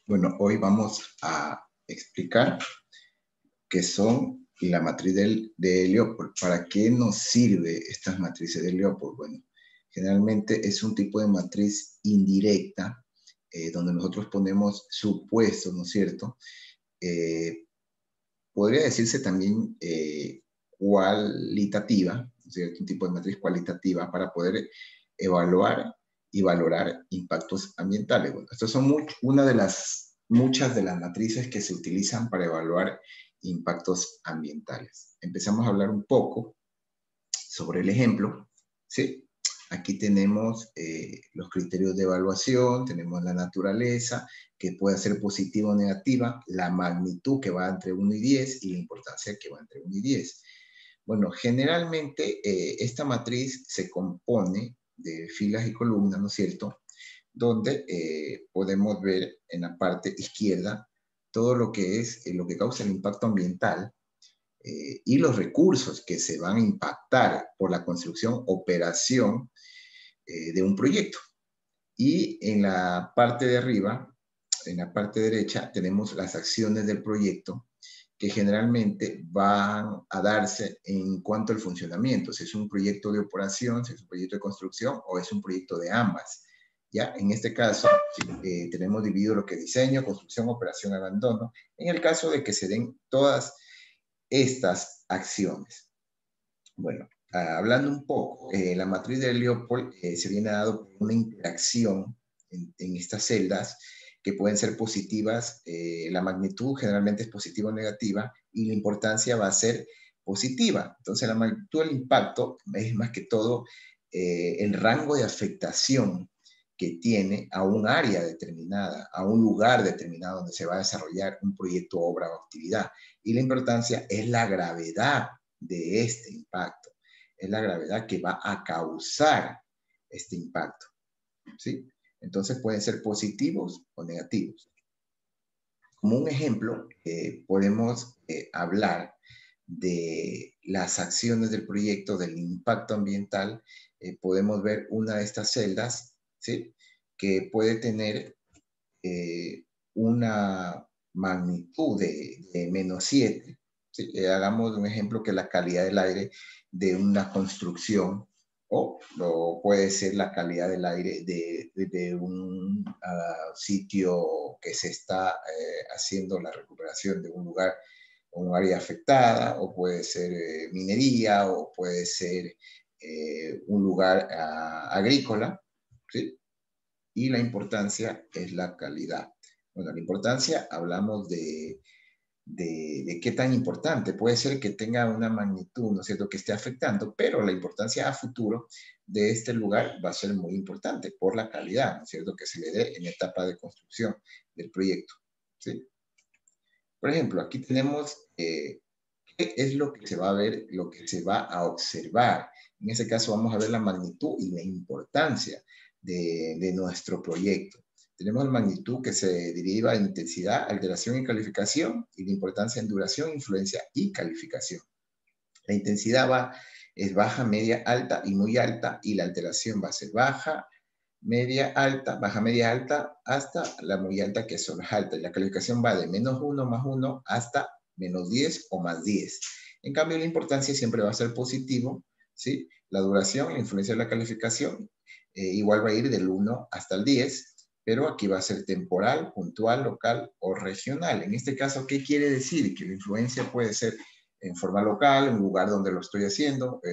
Bueno, hoy vamos a explicar qué son la matriz de Leopold. ¿Para qué nos sirve estas matrices de Leopold? Bueno, generalmente es un tipo de matriz indirecta, donde nosotros ponemos supuestos, ¿no es cierto? Eh, Podría decirse también cualitativa, ¿no es cierto? Un tipo de matriz cualitativa para poder evaluar y valorar impactos ambientales. Bueno, estas son una de las muchas de las matrices que se utilizan para evaluar impactos ambientales. Empezamos a hablar un poco sobre el ejemplo, ¿sí? Aquí tenemos los criterios de evaluación, tenemos la naturaleza, que puede ser positiva o negativa, la magnitud que va entre 1 y 10 y la importancia que va entre 1 y 10. Bueno, generalmente esta matriz se compone de filas y columnas, ¿no es cierto? Donde podemos ver en la parte izquierda todo lo que es lo que causa el impacto ambiental, y los recursos que se van a impactar por la construcción, operación de un proyecto. Y en la parte de arriba, en la parte derecha, tenemos las acciones del proyecto que generalmente van a darse en cuanto al funcionamiento, si es un proyecto de operación, si es un proyecto de construcción o es un proyecto de ambas. Ya, en este caso, tenemos dividido lo que es diseño, construcción, operación, abandono, en el caso de que se den todas estas acciones. Bueno, hablando un poco, la matriz de Leopold se viene dado por una interacción en estas celdas que pueden ser positivas. La magnitud generalmente es positiva o negativa y la importancia va a ser positiva. Entonces, la magnitud del impacto es más que todo el rango de afectación que tiene a un área determinada, a un lugar determinado donde se va a desarrollar un proyecto, obra o actividad. Y la importancia es la gravedad de este impacto. Es la gravedad que va a causar este impacto, ¿sí? Entonces pueden ser positivos o negativos. Como un ejemplo, podemos hablar de las acciones del proyecto, del impacto ambiental. Podemos ver una de estas celdas, ¿sí? Que puede tener una magnitud de -7. ¿Sí? Hagamos un ejemplo que la calidad del aire de una construcción o puede ser la calidad del aire de un sitio que se está haciendo la recuperación de un lugar o un área afectada, o puede ser minería, o puede ser un lugar agrícola, ¿sí? Y la importancia es la calidad. Bueno, la importancia, hablamos de qué tan importante. Puede ser que tenga una magnitud, ¿no es cierto?, que esté afectando, pero la importancia a futuro de este lugar va a ser muy importante por la calidad, ¿no es cierto?, que se le dé en etapa de construcción del proyecto, ¿sí? Por ejemplo, aquí tenemos qué es lo que se va a ver, lo que se va a observar. En ese caso vamos a ver la magnitud y la importancia de nuestro proyecto. Tenemos la magnitud que se deriva en intensidad, alteración y calificación, y la importancia en duración, influencia y calificación. La intensidad es baja, media, alta y muy alta, y la alteración va a ser baja, media, alta, baja, media, alta, hasta la muy alta, que es solo alta. Y la calificación va de -1, +1, hasta -10 o +10. En cambio, la importancia siempre va a ser positivo, ¿sí? La duración, la influencia de la calificación, igual va a ir del 1 hasta el 10, pero aquí va a ser temporal, puntual, local o regional. En este caso, ¿qué quiere decir? Que la influencia puede ser en forma local, en un lugar donde lo estoy haciendo,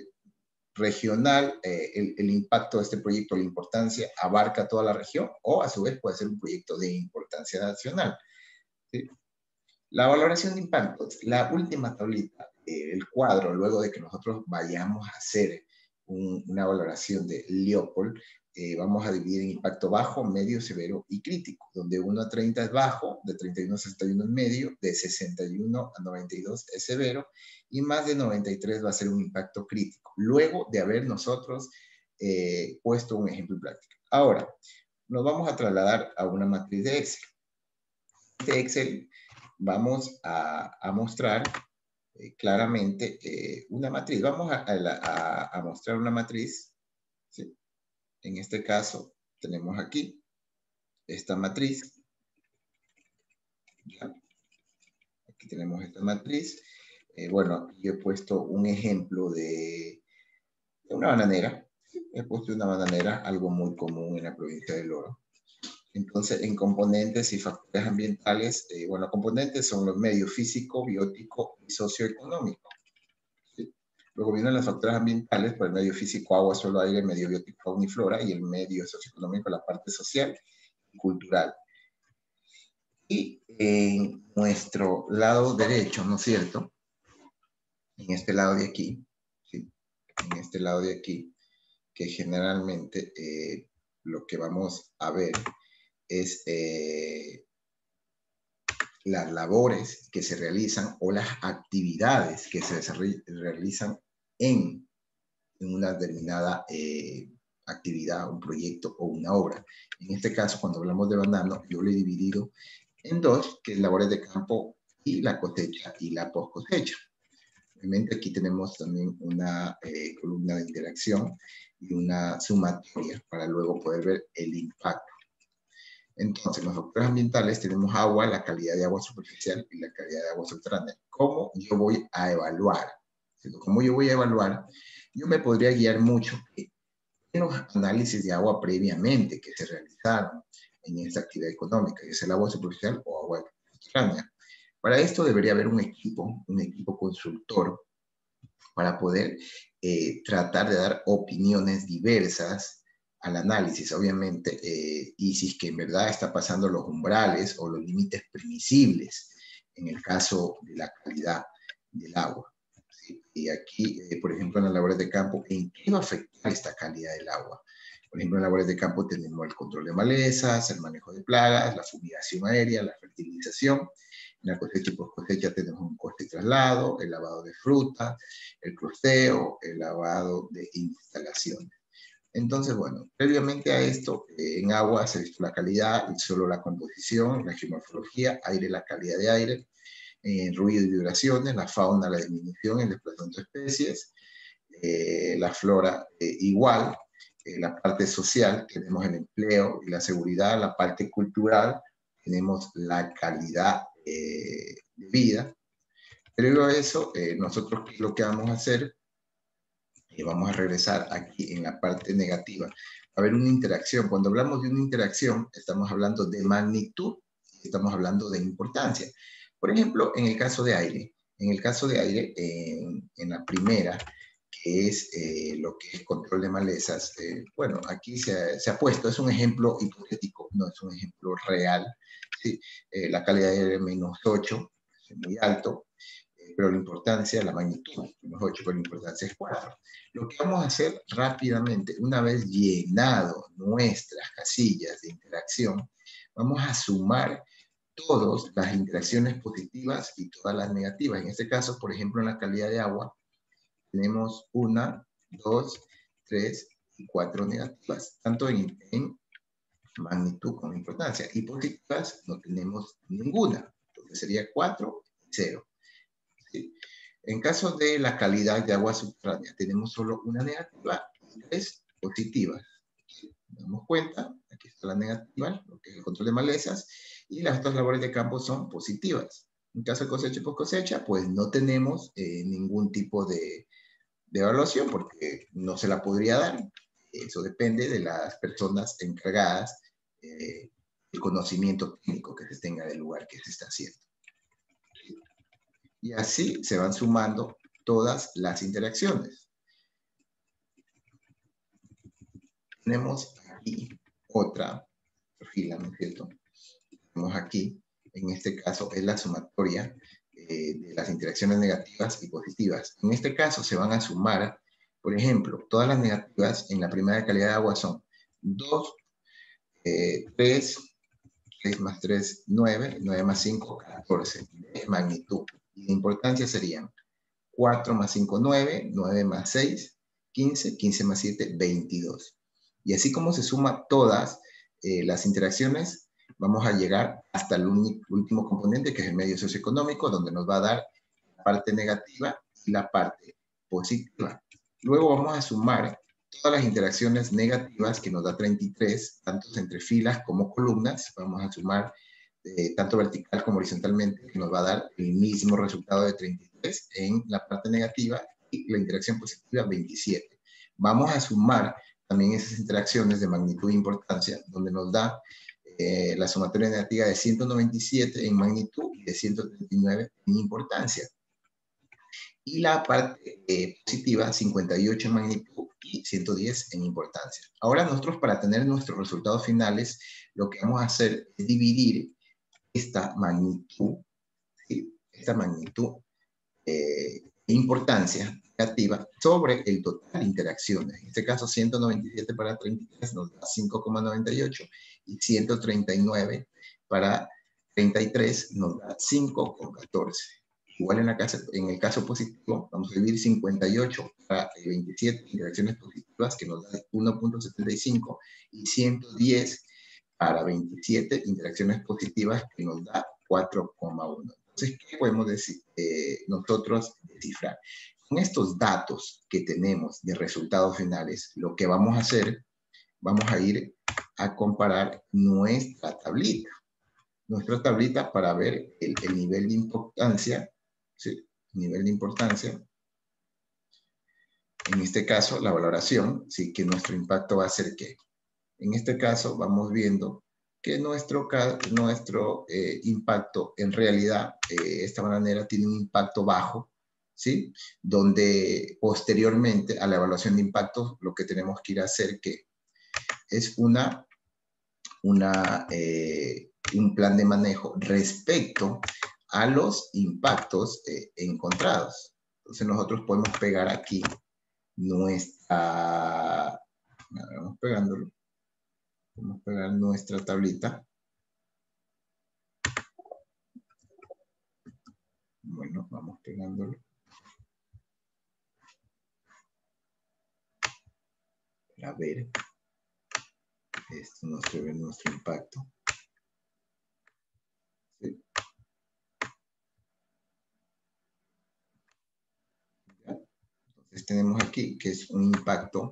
regional, el impacto de este proyecto, la importancia, abarca toda la región, o a su vez puede ser un proyecto de importancia nacional, ¿sí? La valoración de impactos, la última tablita, el cuadro, luego de que nosotros vayamos a hacer una valoración de Leopold, vamos a dividir en impacto bajo, medio, severo y crítico, donde 1 a 30 es bajo, de 31 a 61 es medio, de 61 a 92 es severo, y más de 93 va a ser un impacto crítico, luego de haber nosotros puesto un ejemplo práctico. Ahora, nos vamos a trasladar a una matriz de Excel. Este Excel vamos a mostrar claramente una matriz. Vamos a mostrar una matriz, ¿sí? En este caso, tenemos aquí esta matriz, Aquí tenemos esta matriz. Bueno, yo he puesto un ejemplo de una bananera. He puesto una bananera, algo muy común en la provincia del Oro. Entonces, en componentes y factores ambientales, bueno, componentes son los medios físico, biótico y socioeconómico. ¿Sí? Luego vienen los factores ambientales, por el medio físico, agua, suelo, aire, el medio biótico, fauna y flora, y el medio socioeconómico, la parte social y cultural. Y en nuestro lado derecho, ¿no es cierto? En este lado de aquí, ¿sí? En este lado de aquí, que generalmente lo que vamos a ver es las labores que se realizan o las actividades que se realizan en una determinada actividad, un proyecto o una obra. En este caso, cuando hablamos de banano, yo lo he dividido en dos, que es labores de campo y la cosecha y la post cosecha. Obviamente aquí tenemos también una columna de interacción y una sumatoria para luego poder ver el impacto. Entonces, los factores ambientales tenemos agua, la calidad de agua superficial y la calidad de agua subterránea. ¿Cómo yo voy a evaluar? ¿Cómo yo voy a evaluar? Yo me podría guiar mucho en los análisis de agua previamente que se realizaron en esta actividad económica, que es el agua superficial o agua subterránea. Para esto debería haber un equipo consultor para poder tratar de dar opiniones diversas al análisis, obviamente, y si es que en verdad está pasando los umbrales o los límites permisibles en el caso de la calidad del agua. ¿Sí? Y aquí, por ejemplo, en las labores de campo, ¿en qué va a afectar esta calidad del agua? Por ejemplo, en labores de campo tenemos el control de malezas, el manejo de plagas, la fumigación aérea, la fertilización. En la cosecha y post cosecha tenemos un corte y traslado, el lavado de fruta, el crosteo, el lavado de instalaciones. Entonces, bueno, previamente a esto, en agua se ha visto la calidad, el suelo, la composición, la geomorfología, aire, la calidad de aire, ruido y vibraciones, la fauna, la disminución, el desplazamiento de especies, la flora igual, la parte social, tenemos el empleo y la seguridad, la parte cultural, tenemos la calidad de vida. Previo a eso, nosotros lo que vamos a hacer, vamos a regresar aquí en la parte negativa. Va a haber una interacción. Cuando hablamos de una interacción, estamos hablando de magnitud, estamos hablando de importancia. Por ejemplo, en el caso de aire, en la primera, que es lo que es control de malezas, bueno, aquí se ha puesto, es un ejemplo hipotético, no es un ejemplo real. ¿Sí? La calidad de aire es -8, es muy alto, pero la importancia, la magnitud, -8, pero la importancia es 4. Lo que vamos a hacer rápidamente, una vez llenado nuestras casillas de interacción, vamos a sumar todas las interacciones positivas y todas las negativas. En este caso, por ejemplo, en la calidad de agua, tenemos 1, 2, 3 y 4 negativas, tanto en magnitud como en importancia. Y positivas no tenemos ninguna, entonces sería 4 y 0. ¿Sí? En caso de la calidad de agua subterránea, tenemos solo una negativa y 3 positivas. ¿Sí? Nos damos cuenta, aquí está la negativa, lo que es el control de malezas, y las otras labores de campo son positivas. En caso de cosecha y post cosecha, pues no tenemos ningún tipo de evaluación porque no se la podría dar. Eso depende de las personas encargadas, el conocimiento técnico que se tenga del lugar que se está haciendo. Y así se van sumando todas las interacciones. Tenemos aquí otra fila, ¿no es cierto? Tenemos aquí, en este caso, es la sumatoria de las interacciones negativas y positivas. En este caso se van a sumar, por ejemplo, todas las negativas en la primera calidad de agua son 2, 3, 6 más 3, 9, 9 más 5, 14 de magnitud. Y de importancia serían 4 más 5, 9, 9 más 6, 15, 15 más 7, 22. Y así como se suman todas las interacciones, vamos a llegar hasta el último componente, que es el medio socioeconómico, donde nos va a dar la parte negativa y la parte positiva. Luego vamos a sumar todas las interacciones negativas, que nos da 33, tanto entre filas como columnas. Vamos a sumar tanto vertical como horizontalmente, que nos va a dar el mismo resultado de 33 en la parte negativa y la interacción positiva 27. Vamos a sumar también esas interacciones de magnitud e importancia, donde nos da la sumatoria negativa de 197 en magnitud y de 139 en importancia. Y la parte positiva, 58 en magnitud y 110 en importancia. Ahora nosotros, para tener nuestros resultados finales, lo que vamos a hacer es dividir esta magnitud, ¿sí? Esta magnitud importancia negativa sobre el total de interacciones. En este caso, 197 para 33 nos da 5,98 y 139 para 33 nos da 5,14. Igual en el caso positivo, vamos a dividir 58 para 27 interacciones positivas, que nos da 1,75, y 110 para 27 interacciones positivas, que nos da 4,1. Entonces, ¿qué podemos decir, nosotros descifrar? Con estos datos que tenemos de resultados finales, lo que vamos a hacer, vamos a ir a comparar nuestra tablita para ver el nivel de importancia, ¿sí? Nivel de importancia. En este caso, la valoración, ¿sí? Que nuestro impacto va a ser ¿qué? En este caso, vamos viendo que nuestro impacto, en realidad, de esta manera tiene un impacto bajo, ¿sí? Donde posteriormente a la evaluación de impactos, lo que tenemos que ir a hacer que es un plan de manejo respecto a los impactos encontrados. Entonces nosotros podemos pegar aquí nuestra, vamos pegándolo, vamos a pegar nuestra tablita. Bueno, vamos pegándolo. A ver, esto nos ve nuestro impacto. ¿Sí? Entonces tenemos aquí que es un impacto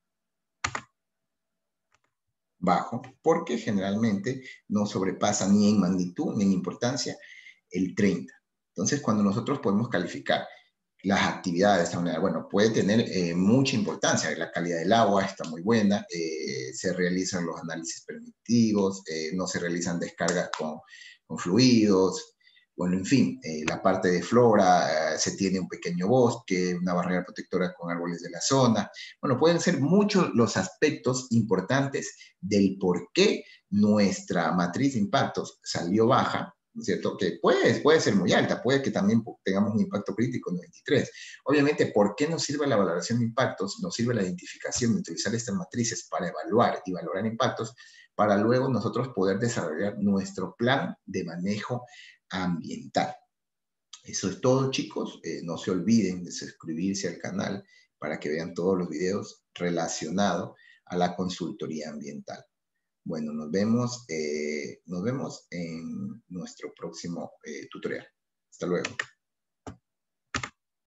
bajo, porque generalmente no sobrepasa ni en magnitud ni en importancia el 30. Entonces, cuando nosotros podemos calificar las actividades de esta manera, bueno, puede tener mucha importancia. La calidad del agua está muy buena, se realizan los análisis permitidos, no se realizan descargas con fluidos, bueno, en fin, la parte de flora, se tiene un pequeño bosque, una barrera protectora con árboles de la zona. Bueno, pueden ser muchos los aspectos importantes del por qué nuestra matriz de impactos salió baja, ¿no es cierto? Que puede ser muy alta, puede que también tengamos un impacto crítico en 93. Obviamente, ¿por qué nos sirve la valoración de impactos? Nos sirve la identificación de utilizar estas matrices para evaluar y valorar impactos, para luego nosotros poder desarrollar nuestro plan de manejo ambiental. Eso es todo, chicos. No se olviden de suscribirse al canal para que vean todos los videos relacionados a la consultoría ambiental. Bueno, nos vemos en nuestro próximo tutorial. Hasta luego.